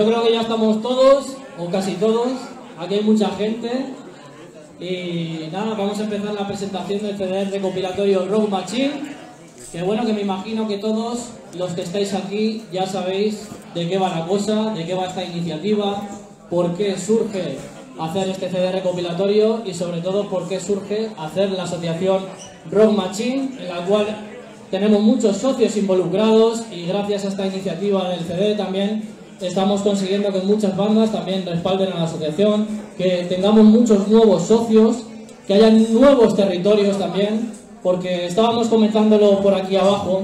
yo creo que ya estamos todos, o casi todos, aquí hay mucha gente. Y nada, vamos a empezar la presentación del CD recopilatorio Rock Machine. Que bueno, que me imagino que todos los que estáis aquí ya sabéis de qué va la cosa, de qué va esta iniciativa, por qué surge hacer este CD recopilatorio y sobre todo por qué surge hacer la asociación Rock Machine, en la cual tenemos muchos socios involucrados y gracias a esta iniciativa del CD también estamos consiguiendo que muchas bandas también respalden a la asociación, que tengamos muchos nuevos socios, que haya nuevos territorios también, porque estábamos comentándolo por aquí abajo.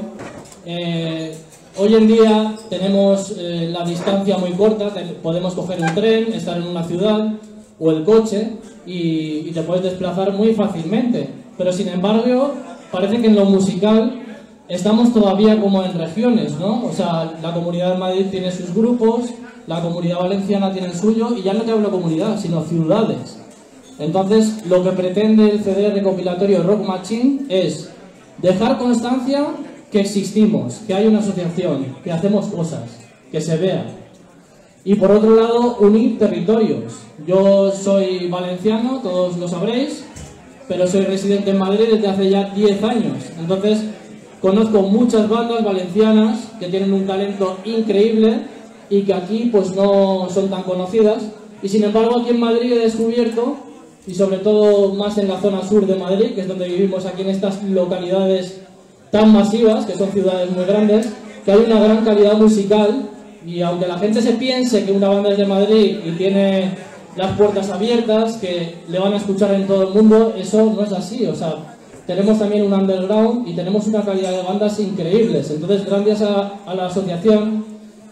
Hoy en día tenemos la distancia muy corta, podemos coger un tren, estar en una ciudad o el coche y te puedes desplazar muy fácilmente, pero sin embargo parece que en lo musical estamos todavía como en regiones, ¿no? O sea, la Comunidad de Madrid tiene sus grupos, la Comunidad Valenciana tiene el suyo, y ya no te hablo comunidad, sino ciudades. Entonces, lo que pretende el CD recopilatorio Rock Machine es dejar constancia que existimos, que hay una asociación, que hacemos cosas, que se vea. Y por otro lado, unir territorios. Yo soy valenciano, todos lo sabréis, pero soy residente en Madrid desde hace ya 10 años. Entonces, conozco muchas bandas valencianas que tienen un talento increíble y que aquí pues no son tan conocidas. Y sin embargo aquí en Madrid he descubierto, y sobre todo más en la zona sur de Madrid, que es donde vivimos aquí en estas localidades tan masivas, que son ciudades muy grandes, que hay una gran calidad musical. Y aunque la gente se piense que una banda es de Madrid y tiene las puertas abiertas, que le van a escuchar en todo el mundo, eso no es así. O sea, tenemos también un underground y tenemos una calidad de bandas increíbles. Entonces, gracias a la asociación,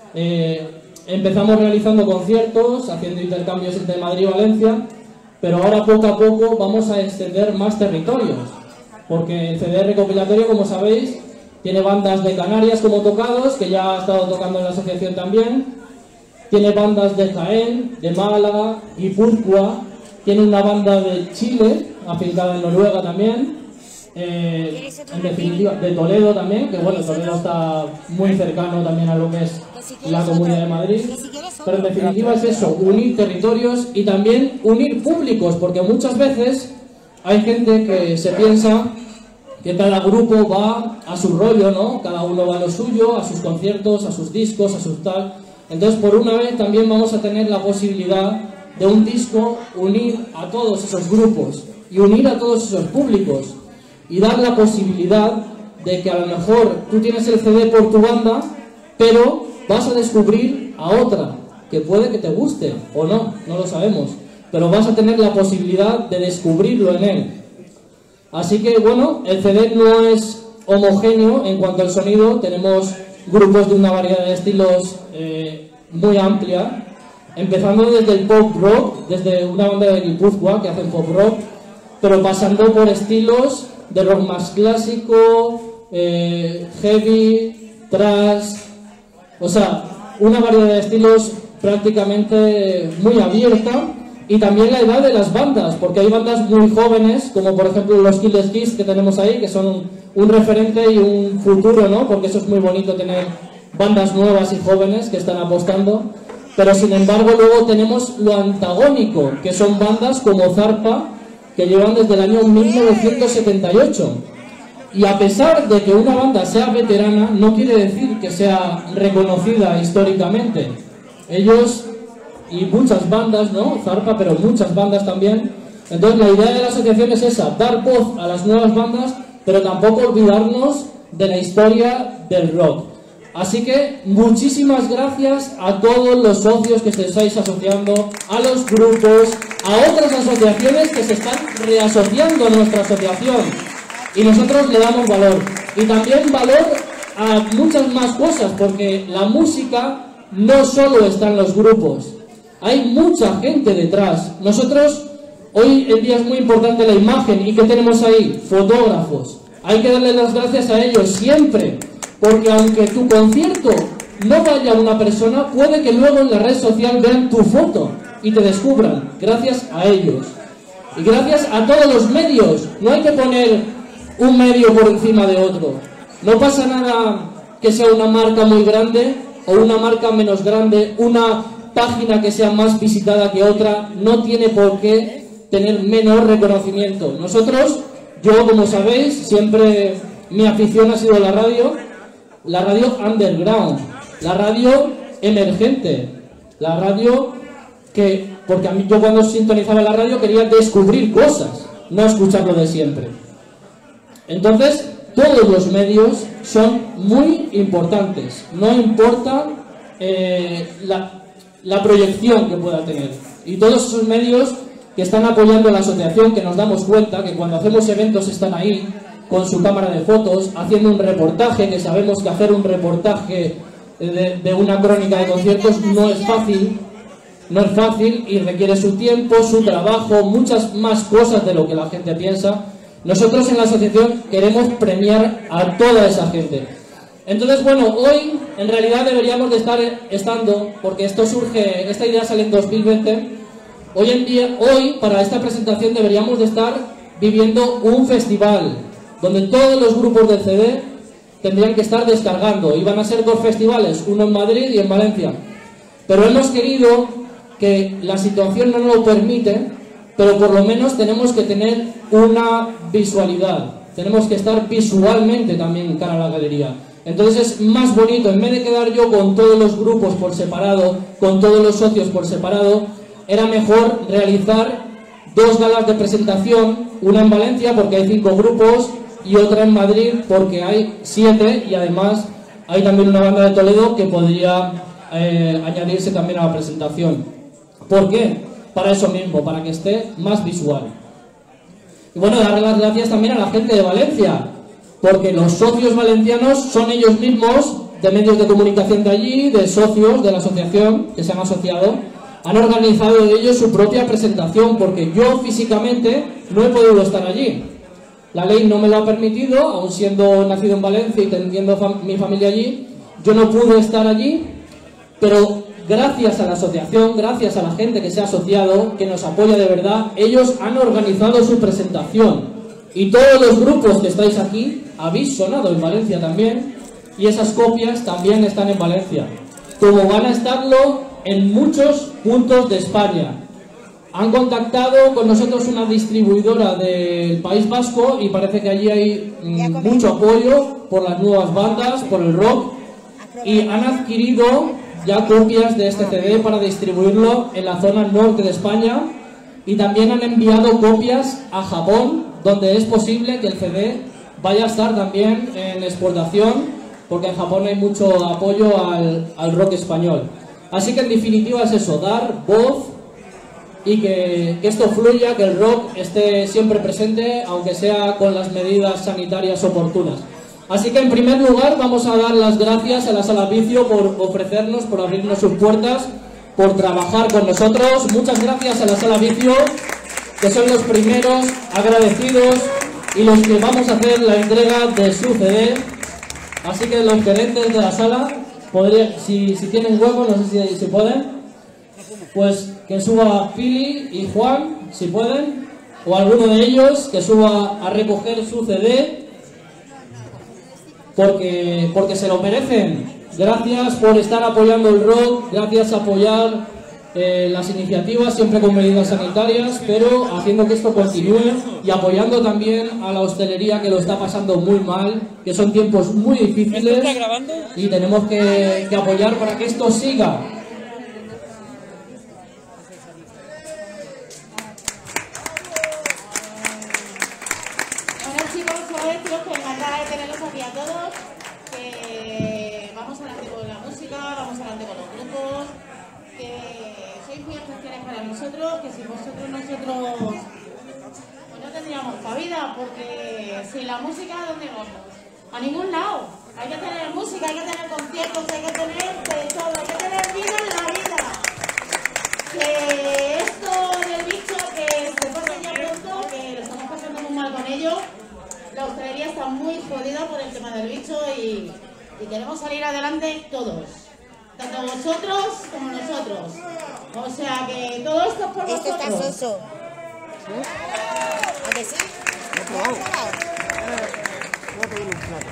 empezamos realizando conciertos, haciendo intercambios entre Madrid y Valencia, pero ahora poco a poco vamos a extender más territorios, porque el CD recopilatorio, como sabéis, tiene bandas de Canarias como Tocados, que ya ha estado tocando en la asociación también, tiene bandas de Jaén, de Málaga, Guipúzcoa, tiene una banda de Chile, afincada en Noruega también, en definitiva, de Toledo también, que bueno, Toledo está muy cercano también a lo que es la Comunidad de Madrid, pero en definitiva es eso, unir territorios y también unir públicos, porque muchas veces hay gente que se piensa que cada grupo va a su rollo, ¿no? Cada uno va a lo suyo, a sus conciertos, a sus discos, a sus tal. Entonces, por una vez también vamos a tener la posibilidad de un disco unir a todos esos grupos y unir a todos esos públicos. Y dar la posibilidad de que a lo mejor tú tienes el CD por tu banda, pero vas a descubrir a otra, que puede que te guste o no, no lo sabemos, pero vas a tener la posibilidad de descubrirlo en él. Así que bueno, el CD no es homogéneo en cuanto al sonido, tenemos grupos de una variedad de estilos muy amplia, empezando desde el pop rock, desde una banda de Guipúzcoa que hacen pop rock, pero pasando por estilos de rock más clásico, heavy, thrash, o sea, una variedad de estilos prácticamente muy abierta, y también la edad de las bandas, porque hay bandas muy jóvenes, como por ejemplo los Killer Kids que tenemos ahí, que son un referente y un futuro, ¿no? Porque eso es muy bonito, tener bandas nuevas y jóvenes que están apostando, pero sin embargo luego tenemos lo antagónico, que son bandas como Zarpa, que llevan desde el año 1978. Y a pesar de que una banda sea veterana, no quiere decir que sea reconocida históricamente. Ellos, y muchas bandas, ¿no? Zarpa, pero muchas bandas también. Entonces la idea de la asociación es esa, dar voz a las nuevas bandas, pero tampoco olvidarnos de la historia del rock. Así que muchísimas gracias a todos los socios que se estáis asociando, a los grupos, a otras asociaciones que se están reasociando a nuestra asociación. Y nosotros le damos valor. Y también valor a muchas más cosas, porque la música no solo está en los grupos. Hay mucha gente detrás. Nosotros, hoy en día es muy importante la imagen. ¿Y qué tenemos ahí? Fotógrafos. Hay que darle las gracias a ellos siempre. Porque aunque tu concierto no vaya una persona, puede que luego en la red social vean tu foto y te descubran, gracias a ellos. Y gracias a todos los medios. No hay que poner un medio por encima de otro. No pasa nada que sea una marca muy grande o una marca menos grande, una página que sea más visitada que otra no tiene por qué tener menor reconocimiento. Nosotros, yo como sabéis, siempre mi afición ha sido la radio underground, la radio emergente, la radio que, porque a mí, yo cuando sintonizaba la radio quería descubrir cosas, no escuchar lo de siempre. Entonces, todos los medios son muy importantes, no importa la proyección que pueda tener. Y todos esos medios que están apoyando a la asociación, que nos damos cuenta que cuando hacemos eventos están ahí, con su cámara de fotos, haciendo un reportaje, que sabemos que hacer un reportaje de una crónica de conciertos no es fácil, y requiere su tiempo, su trabajo, muchas más cosas de lo que la gente piensa. Nosotros en la asociación queremos premiar a toda esa gente. Entonces, bueno, hoy en realidad deberíamos de estar estando, porque esto surge, esta idea sale en 2020, hoy para esta presentación deberíamos de estar viviendo un festival, donde todos los grupos del CD tendrían que estar descargando. Iban a ser 2 festivales, uno en Madrid y en Valencia. Pero hemos querido, que la situación no nos lo permite, pero por lo menos tenemos que tener una visualidad. Tenemos que estar visualmente también cara a la galería. Entonces es más bonito, en vez de quedar yo con todos los grupos por separado, con todos los socios por separado, era mejor realizar 2 galas de presentación, una en Valencia porque hay 5 grupos y otra en Madrid porque hay 7, y además hay también una banda de Toledo que podría añadirse también a la presentación. ¿Por qué? Para eso mismo, para que esté más visual. Y bueno, dar las gracias también a la gente de Valencia, porque los socios valencianos son ellos mismos, de medios de comunicación de allí, de socios de la asociación que se han asociado, han organizado ellos su propia presentación, porque yo físicamente no he podido estar allí. La ley no me lo ha permitido, aun siendo nacido en Valencia y teniendo mi familia allí, yo no pude estar allí, pero gracias a la asociación, gracias a la gente que se ha asociado, que nos apoya de verdad, ellos han organizado su presentación. Y todos los grupos que estáis aquí habéis sonado en Valencia también, y esas copias también están en Valencia, como van a estarlo en muchos puntos de España. Han contactado con nosotros una distribuidora del País Vasco y parece que allí hay mucho apoyo por las nuevas bandas, por el rock, y han adquirido ya copias de este CD para distribuirlo en la zona norte de España, y también han enviado copias a Japón, donde es posible que el CD vaya a estar también en exportación, porque en Japón hay mucho apoyo al rock español. Así que en definitiva es eso, dar voz y que esto fluya, que el rock esté siempre presente, aunque sea con las medidas sanitarias oportunas. Así que en primer lugar vamos a dar las gracias a la Sala Vicio por ofrecernos, por abrirnos sus puertas, por trabajar con nosotros. Muchas gracias a la Sala Vicio, que son los primeros agradecidos y los que vamos a hacer la entrega de su CD. Así que los gerentes de la sala, si tienen hueco, no sé si pueden, pues que suba Pili y Juan, si pueden, o alguno de ellos que suba a recoger su CD, porque se lo merecen. Gracias por estar apoyando el rock, gracias a apoyar las iniciativas, siempre con medidas sanitarias, pero haciendo que esto continúe, y apoyando también a la hostelería, que lo está pasando muy mal, que son tiempos muy difíciles y tenemos que apoyar para que esto siga. Bueno, chicos, quiero que me encanta tenerlos aquí a todos, que vamos adelante con la música, vamos adelante con los grupos, que sois muy especiales para nosotros, que sin vosotros nosotros pues no tendríamos cabida, porque sin la música, ¿a dónde vamos? A ningún lado. Hay que tener música, hay que tener conciertos, hay que tener de todo, hay que tener vida en la vida. Que esto del bicho, que se pase ya pronto, que lo estamos pasando muy mal con ello. La hostelería está muy jodida por el tema del bicho y queremos salir adelante todos. Tanto vosotros como nosotros. O sea que todo esto es por vosotros. Esto está soso. ¿A que sí? ¿Lo he probado? Voy a pedir un plato.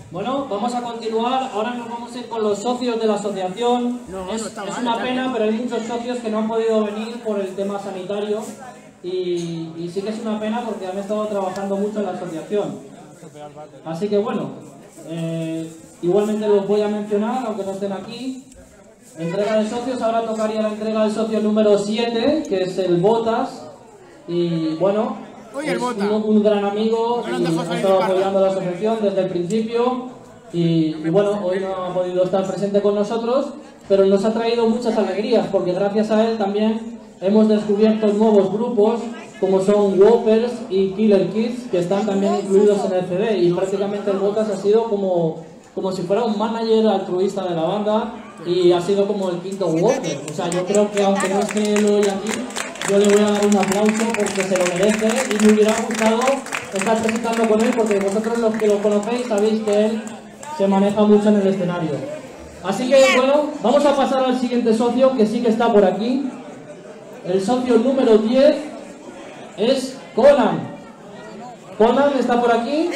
Bueno, vamos a continuar. Ahora nos vamos a ir con los socios de la asociación. Es una pena, pero hay muchos socios que no han podido venir por el tema sanitario. Y sí que es una pena porque han estado trabajando mucho en la asociación. Así que bueno, igualmente los voy a mencionar, aunque no estén aquí. Entrega de socios, ahora tocaría la entrega del socio número 7, que es el Botas. Y bueno, es un gran amigo y ha estado apoyando la asociación desde el principio. Y bueno, hoy no ha podido estar presente con nosotros, pero nos ha traído muchas alegrías, porque gracias a él también hemos descubierto nuevos grupos, como son Whoppers y Killer Kids, que están también incluidos en el CD. Y prácticamente el Botas ha sido como si fuera un manager altruista de la banda, y ha sido como el quinto Whopper. O sea, yo creo que aunque no esté él hoy aquí, yo le voy a dar un aplauso porque se lo merece, y me hubiera gustado estar presentando con él, porque vosotros los que lo conocéis sabéis que él se maneja mucho en el escenario. Así que bueno, vamos a pasar al siguiente socio, que sí que está por aquí. El socio número 10 es Conan. Conan está por aquí.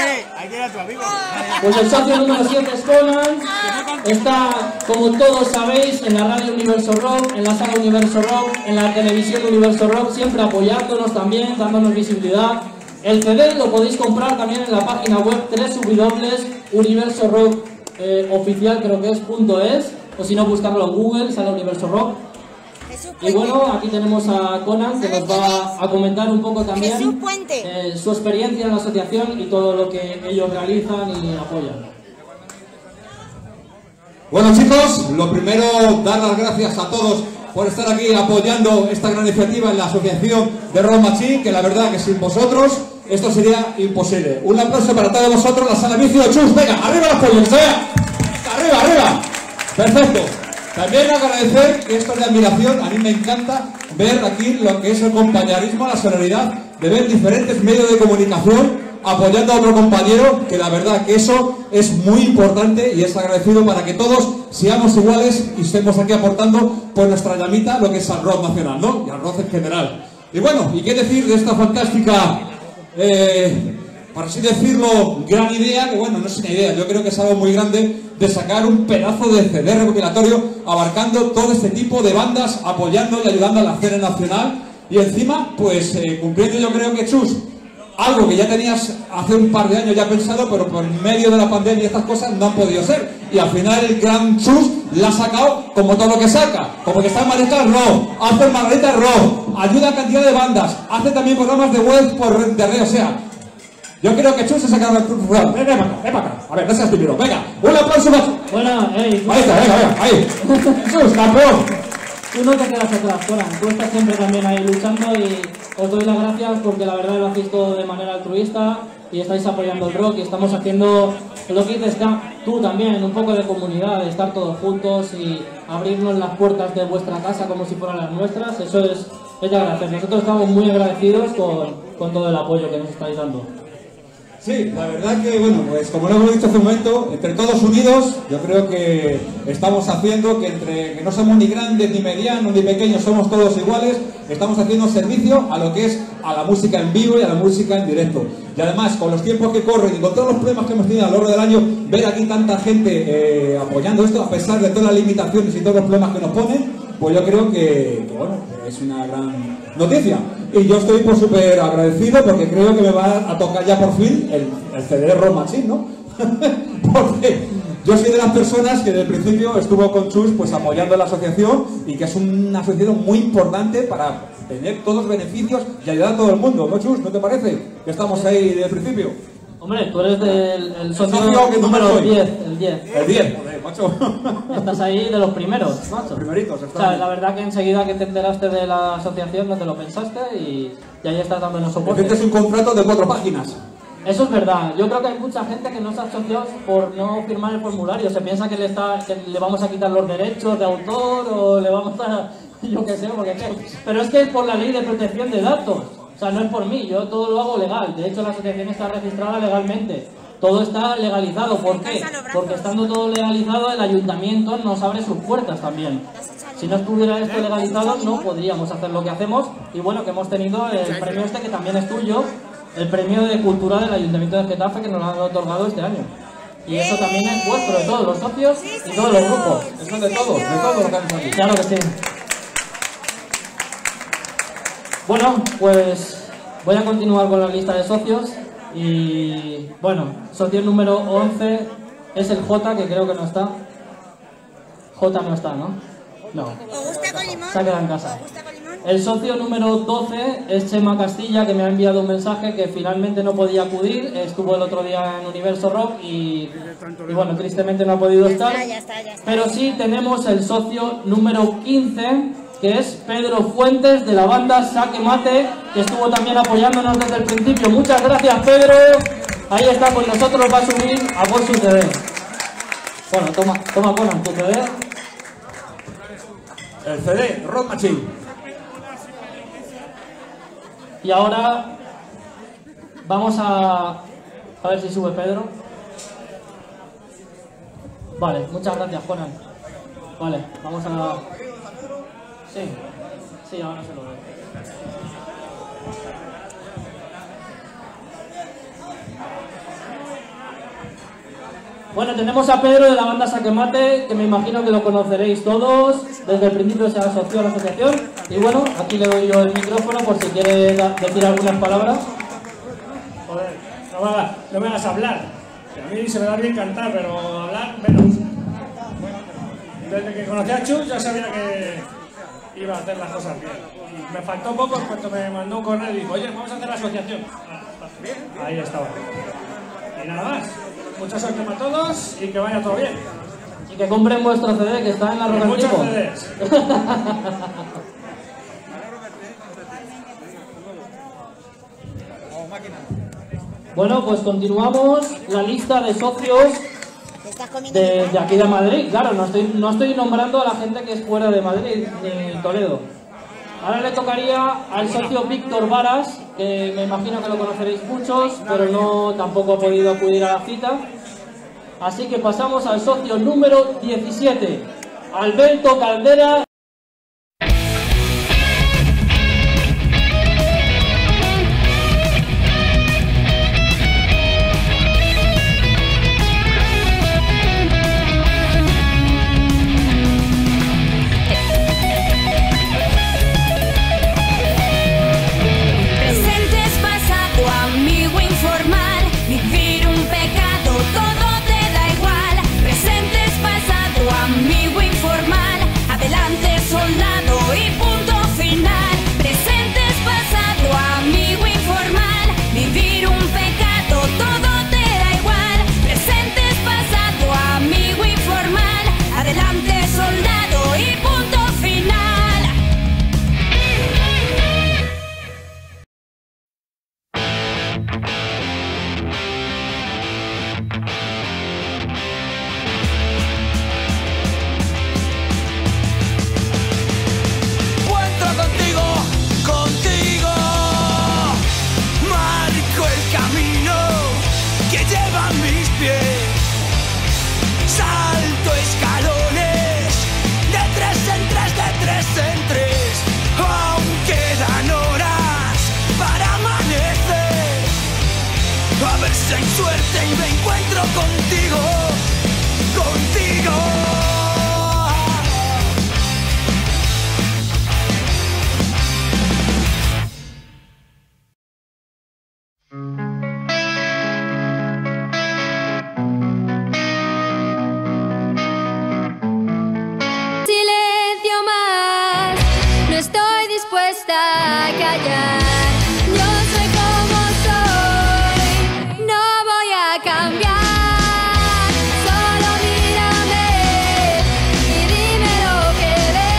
Pues el socio número 7 es Conan. Está, como todos sabéis, en la radio Universo Rock, en la sala Universo Rock, en la televisión Universo Rock, siempre apoyándonos también, dándonos visibilidad. El CD lo podéis comprar también en la página web www.universorock oficial, creo que es, o si no, buscarlo en Google, sala Universo Rock. Y bueno, aquí tenemos a Conan, que nos va a comentar un poco también su experiencia en la asociación y todo lo que ellos realizan y apoyan. Bueno, chicos, lo primero, dar las gracias a todos por estar aquí apoyando esta gran iniciativa en la asociación de Rock Machine, que la verdad que sin vosotros esto sería imposible. Un aplauso para todos vosotros, la sala Vicio de Chus. Venga, arriba los pollos, arriba, arriba. Perfecto. También agradecer, que esto es de admiración, a mí me encanta ver aquí lo que es el compañerismo, la solidaridad, de ver diferentes medios de comunicación apoyando a otro compañero, que la verdad que eso es muy importante y es agradecido para que todos seamos iguales y estemos aquí aportando por nuestra llamita lo que es al rock nacional, ¿no? Y al rock en general. Y bueno, ¿y qué decir de esta fantástica, por así decirlo, gran idea? Que bueno, no es una idea, yo creo que es algo muy grande, de sacar un pedazo de CD recopilatorio abarcando todo este tipo de bandas, apoyando y ayudando a la escena nacional, y encima, pues cumpliendo, yo creo que, Chus, algo que ya tenías hace un par de años ya pensado, pero por medio de la pandemia y estas cosas no han podido ser. Y al final el gran Chus la ha sacado como todo lo que saca. Como que está en Margarita Rock, hace Margarita Rock, ayuda a cantidad de bandas, hace también programas de web de red, o sea, yo creo que Chus se saca el Cruz Rural. Ven para acá. A ver, no seas tímido. Venga, un aplauso más. Bueno, ahí está, venga, ahí. Chus, campeón. Tú no te quedas atrás, Conan. Tú estás siempre también ahí luchando, y os doy las gracias porque la verdad lo hacéis todo de manera altruista y estáis apoyando el rock, y estamos haciendo lo que dices tú también, un poco de comunidad, de estar todos juntos y abrirnos las puertas de vuestra casa como si fueran las nuestras. Eso es de agradecer. Nosotros estamos muy agradecidos con todo el apoyo que nos estáis dando. Sí, la verdad que, bueno, pues como lo hemos dicho hace un momento, entre todos unidos, yo creo que estamos haciendo que no somos ni grandes, ni medianos, ni pequeños, somos todos iguales, estamos haciendo servicio a lo que es a la música en vivo y a la música en directo. Y además, con los tiempos que corren y con todos los problemas que hemos tenido a lo largo del año, ver aquí tanta gente apoyando esto, a pesar de todas las limitaciones y todos los problemas que nos ponen, pues yo creo que bueno, es una gran noticia. Y yo estoy pues súper agradecido porque creo que me va a tocar ya por fin el CD de Rock Machine, ¿no? Porque yo soy de las personas que desde el principio estuvo con Chus pues apoyando la asociación, y que es una asociación muy importante para tener todos los beneficios y ayudar a todo el mundo, ¿no, Chus? ¿No te parece? Que estamos ahí desde el principio. Hombre, tú eres el socio número 10, el 10. El 10, joder, macho. Estás ahí de los primeros, macho. Primeritos, o sea, la verdad que enseguida que te enteraste de la asociación no te lo pensaste y ahí estás dándonos soporte. Este es un contrato de 4 páginas. Eso es verdad. Yo creo que hay mucha gente que no se asoció por no firmar el formulario. Se piensa que le vamos a quitar los derechos de autor o le vamos a... yo qué sé, porque pero es que es por la ley de protección de datos. O sea, no es por mí, yo todo lo hago legal. De hecho, la asociación está registrada legalmente. Todo está legalizado. ¿Por qué? Porque estando todo legalizado, el ayuntamiento nos abre sus puertas también. Si no estuviera esto legalizado, no podríamos hacer lo que hacemos. Y bueno, que hemos tenido el premio este, que también es tuyo, el premio de cultura del Ayuntamiento de Getafe, que nos lo han otorgado este año. Y eso también es vuestro, de todos los socios y todos los grupos. Eso es de todos lo que hacemos aquí. Claro que sí. Bueno, pues voy a continuar con la lista de socios. Y bueno, socio número 11 es el J, que creo que no está. J no está, ¿no? No. ¿Os gusta con limón? Se ha quedado en casa. ¿Os gusta con limón? El socio número 12 es Chema Castilla, que me ha enviado un mensaje que finalmente no podía acudir. Estuvo el otro día en Universo Rock y bueno, tristemente no ha podido estar. Ya está. Pero sí tenemos el socio número 15, que es Pedro Fuentes, de la banda Saque Mate, que estuvo también apoyándonos desde el principio. Muchas gracias, Pedro. Ahí está con nosotros, va a subir a por su CD. Bueno, toma Conan, tu CD. El CD, Rock Machine. Y ahora vamos a ver si sube Pedro. Vale, muchas gracias, Conan. Vale, vamos a... Sí, ahora se lo veo. Bueno, tenemos a Pedro de la banda Saque Mate, que me imagino que lo conoceréis todos. Desde el principio se asoció a la asociación. Y bueno, aquí le doy yo el micrófono por si quiere decir algunas palabras. Joder, no me hagas hablar. Que a mí se me da bien cantar, pero hablar menos. Desde que conocí a Chus ya sabía que iba a hacer las cosas bien. Y me faltó poco cuando me mandó con él y dijo, oye, vamos a hacer la asociación. Ahí estaba. Y nada más. Mucha suerte para todos y que vaya todo bien. Y que compren vuestro CD, que está en la Rock and Muchos Tipo. CDs. Bueno, pues continuamos la lista de socios ¿Te estás comiendo de limón? aquí de Madrid. Claro, no estoy nombrando a la gente que es fuera de Madrid ni Toledo. Ahora le tocaría al socio Víctor Varas, que me imagino que lo conoceréis muchos, pero no tampoco ha podido acudir a la cita. Así que pasamos al socio número 17, Alberto Caldera. Presentes, pasado, amigo informal, vivir un pecado, todo te da igual. Presentes, pasado, amigo informal, adelante soldado y punto final. Presentes, pasado, amigo informal, vivir un pecado, todo te da igual. Presentes, pasado, amigo informal, adelante soldado y punto final. Cuento contigo, contigo, marco el camino que llevan mis pies, salto escalones, de tres en tres, de tres en tres, aún quedan horas para amanecer, a ver si hay suerte y me encuentro contigo, contigo. Silencio más, no estoy dispuesta a callar. Yo soy como soy, no voy a cambiar. Solo mírame y dime lo que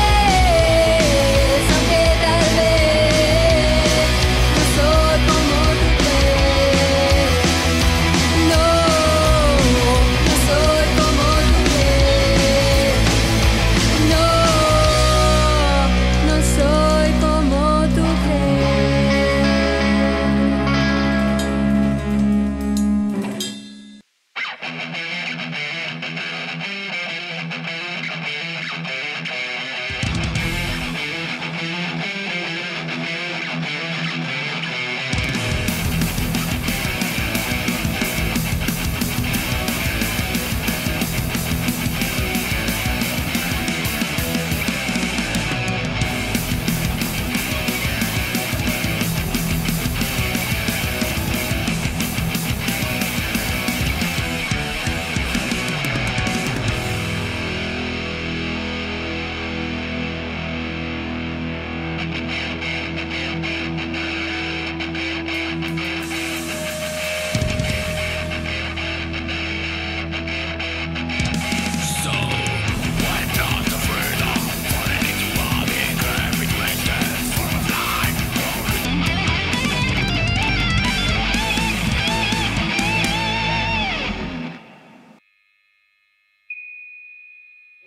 ves, aunque tal vez no soy como tú crees. No, no soy como tú crees. No, no soy como tú crees.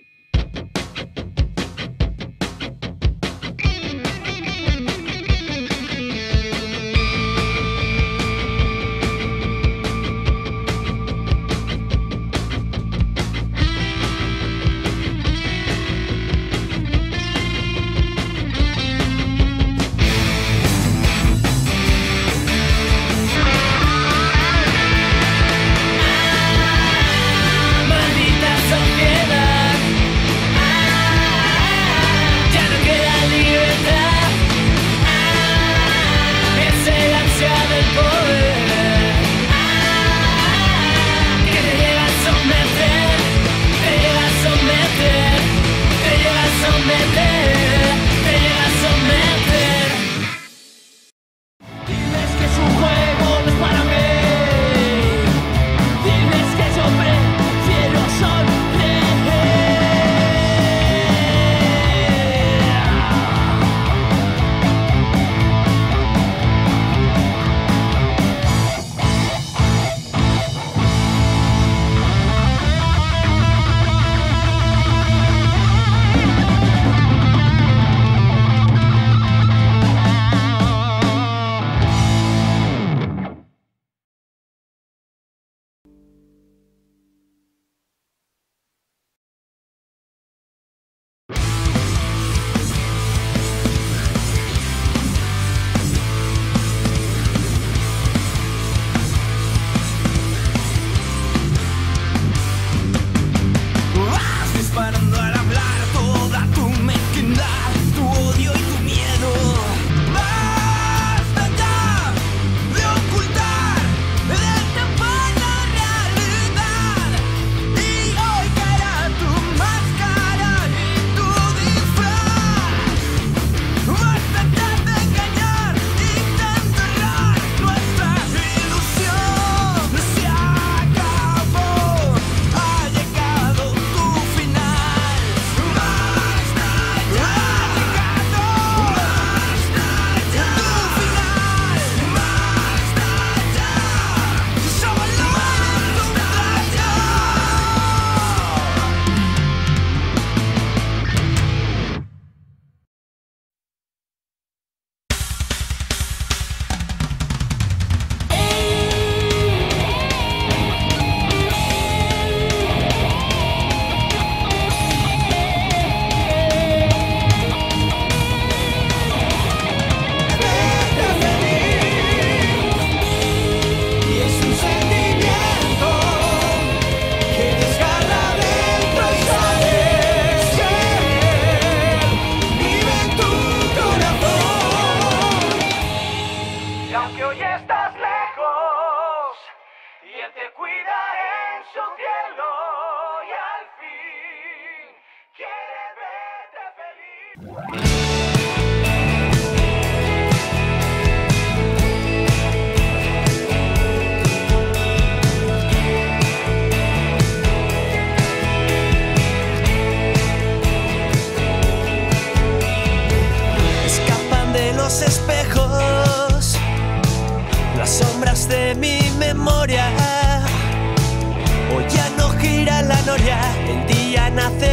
De mi memoria, hoy ya no gira la noria, el día nace